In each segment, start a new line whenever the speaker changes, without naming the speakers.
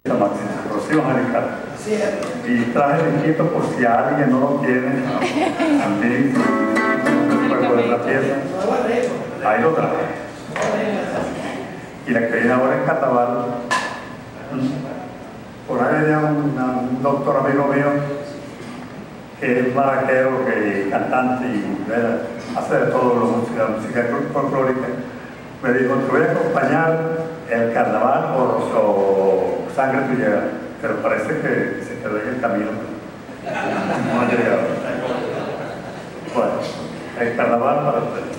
Rocío Angelical. Y traje el inquieto por si alguien no lo tiene. También recuerdo la pieza. Ahí lo traje. Y la que viene ahora en Cataval. Por ahí venía un doctor amigo mío que es maraquero, que cantante y hace de todo lo música folclórica. Me dijo, te voy a acompañar el carnaval o Sangre Tuyera, pero parece que se quedó en el camino. No ha llegado. Bueno, el carnaval para ustedes.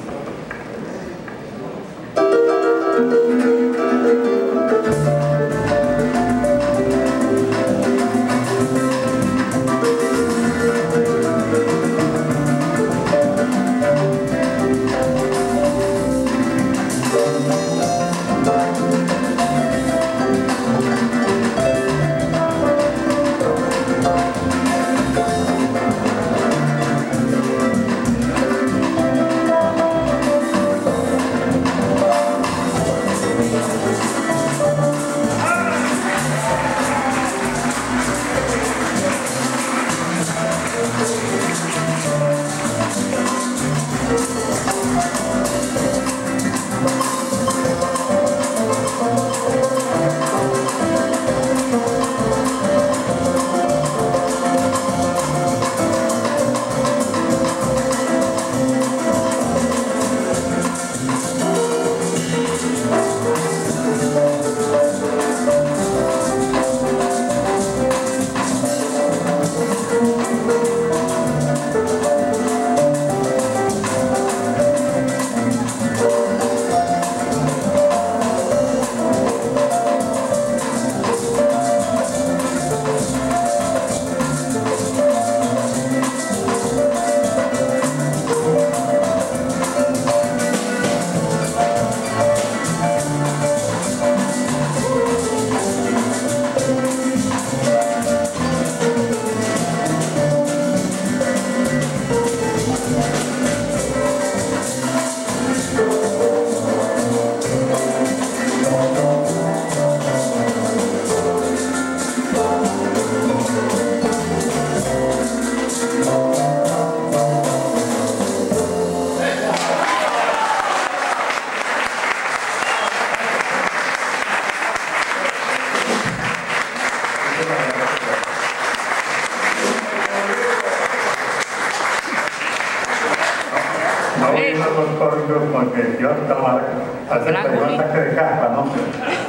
No voy a ir a los códigos porque yo estaba haciendo un ataque de caspa, ¿no?